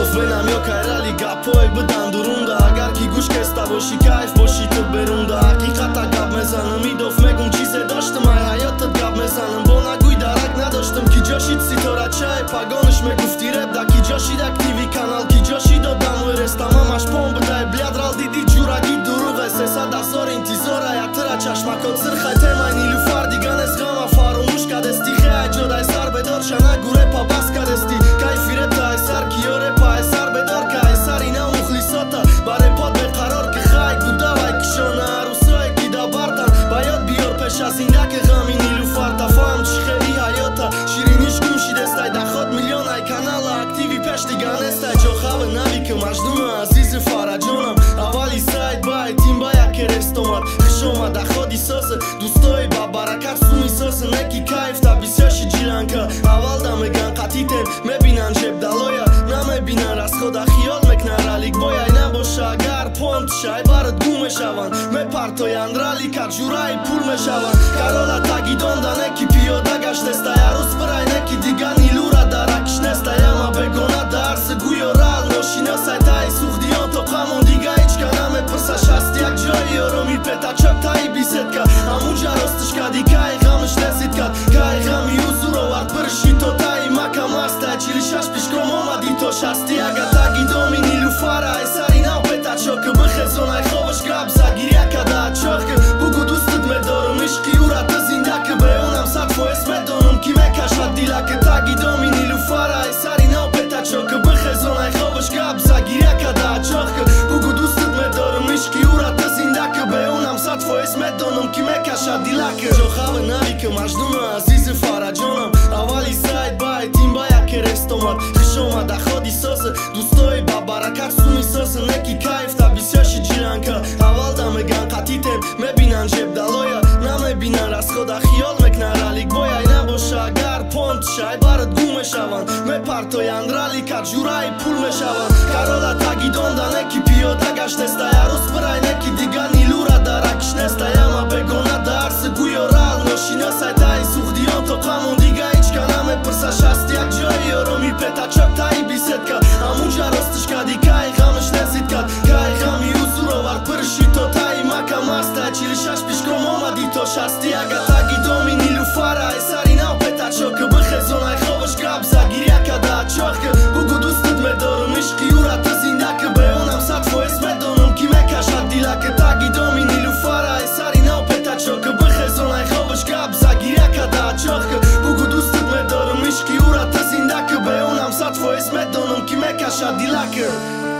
venam eu ca era liga apoi bădam durunda Agar ki gush ke sta boshi kayf boshi të berunda Haqiqata gab mezanym I dof me gum qize doshtem Aj hayotët gab mezanym Bona gujdarak na doshtem Ki gjoshit si tora qaj Pagonish me gufti rap Da ki gjoshit aktivi kanal Ki gjoshit do dam u resta Mama shpon bëda e bljadral Didi gjura git duruve Se sa da sorin ti zora Ja tëra qash ma kod sërkhaj Temaj një lufar Diganes gama faru mushka desti Khea e gjodaj sar bedor Shana gure pa baska desti Kaj fireta e sar Ki ore pa e sar bedor Ka e sar ina u mukhlisota Bare pot me qaror Kë khaj ku davaj këshona Arusoj ki da bartan Bajot bior pesha Zindak e gami një lufar Ta fam qikhe I hayota Shirin ish kum shi destaj Da khot miliona I kanala aktivi peshti ganestaj Gjo khave navi kë mashduna Azizë fara gjonam Avali sajt baj Tim baja kere stomat Khshoma da khodi sësë Dustoj babarakat sumi sësë Neki kajf ta bisjoshi gjilanka Avalda me gan katitem Me binan gjep daloja Na me binan rashoda khiol me knara lik boja I na bosha agar pom të shaj Barët gume shavan Me parto janë rali Ka gjura I pul me shavan Karola ta gidon da neki pio da gashtesta Jarus përaj neki diga një lura da rakishnesta Jama begona da arsë gujo ral No shinosaj ta I suh dion to kamon diga I qka na me përsa shastjak gjoj I oromi peta qëp ta I bisetka Amu gjaros të shka di ka I gam shtesit kat Ka I gam I uzuro art për shito ta I maka masta E qili shash pishkro moma dito shastja Gata gidomi një lufara E sari nau peta qokë Bëhe zona I khovësh grab Zagirja ka da qokë Bugu dustët me dorëm Ishki ura të zindakë Bre unam sa të fojës me donëm Kime ka shat dila Këta gidomi një lufara E sari nau peta qokë Bëhe zona I khovësh grab Zagirja ka da qokë Bugu dustët me dorëm Ishki ura të zindakë Bre unam sa të fojës me donëm Kime ka shat dila Gjo khave navi kë mashduna Azizë fara gjonam Avali sajt baj Tim baja kere stomat Khshoma da khodi sësë Dustoj babarakat sumi sësë Neki kajf ta bisjoshi gjilanka Avalda me gan katitem Me binan gjep daloja Na me binan rashoda khiol me knara lik boja I na bosha agar pom të shaj Barët gume shavan Me parto janë rali Ka gjura I pul me shavan Karola ta gidon da neki pio da gashtesta Jarus përaj neki diga një lura da rakishnesta Jama begona da arsë gujo ral No shinosaj ta I suh dion to kamon diga I qka na me përsa shastjak gjoj I oromi peta qëp ta I bisetka Amu gjaros të shka di ka I gam shtesit kat Ka I gam I uzurovar për shito ta I maka masta E qili shash pishkro moma dito shastja Gata gidomi një lufara E sari nau peta qokë Bëhe zona I khovësh grab Zagirja ka da qokë Bugu dustët me dorëm Ishki ura të zindakë Bre unam sa të fojës me donëm Kime ka shat dila Këta gidomi një lufara E sari nau peta qokë Bëhe zona I khovësh grab Zagirja ka da qokë Bugu dustët me dorëm Ishki ura të zindakë Bre unam sa të fojës me donëm Kime ka shat dila